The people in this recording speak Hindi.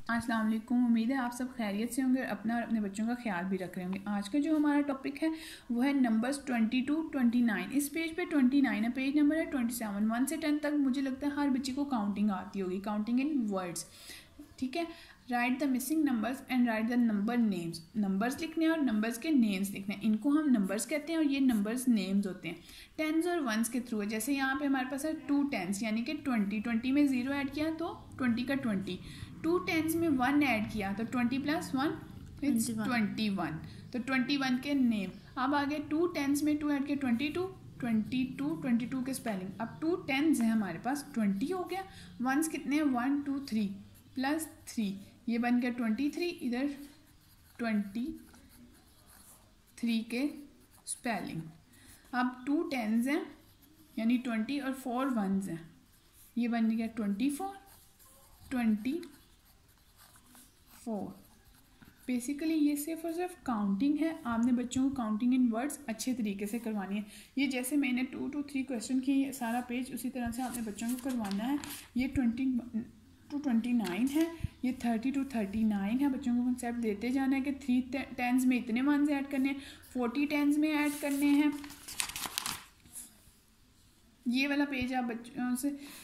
अस्सलाम वालेकुम। उम्मीद है आप सब खैरियत से होंगे और अपना और अपने बच्चों का ख्याल भी रख रहे होंगे। आज का जो हमारा टॉपिक है वो है नंबर्स 22 29। इस पेज पे 29 है, पेज नंबर है 27। 1 से 10 तक मुझे लगता है हर बच्चे को काउंटिंग आती होगी, काउंटिंग इन वर्ड्स। ठीक है, write the missing numbers and write the number names. Numbers लिखने हैं और नंबर्स के नेम्स लिखने हैं। इनको हम नंबर्स कहते हैं और ये नंबर्स नेम्स होते हैं। टेंस और वंस के थ्रू है। जैसे यहाँ पे हमारे पास है 2 टेंस यानी कि 20 में 0 ऐड किया तो 20 का 20। 2 टेंस में 1 ऐड किया तो 20 + 1 इट्स 21। तो 21 के नेम। अब आगे 2 टेंस में 2 ऐड किया 22 के स्पेलिंग। अब 2 टेंस है हमारे पास, 20 हो गया। वंस कितने हैं 1 2 3 + 3, ये बन गया 23। इधर 23 के स्पेलिंग। अब 2 टेंस हैं यानी 20 और 4 वंस हैं, ये बन गया 24 24। बेसिकली ये सिर्फ और सिर्फ काउंटिंग है। आपने बच्चों को काउंटिंग इन वर्ड्स अच्छे तरीके से करवानी है। ये जैसे मैंने 2 to 3 क्वेश्चन की सारा पेज उसी तरह से आपने बच्चों को करवाना है। ये 20 to 29 है, ये 30 to 39 है। बच्चों को कंसेप्ट देते जाना है कि 3 टेंस में इतने वंस ऐड करने हैं, 40 टेंस में ऐड करने हैं। ये वाला पेज आप बच्चों से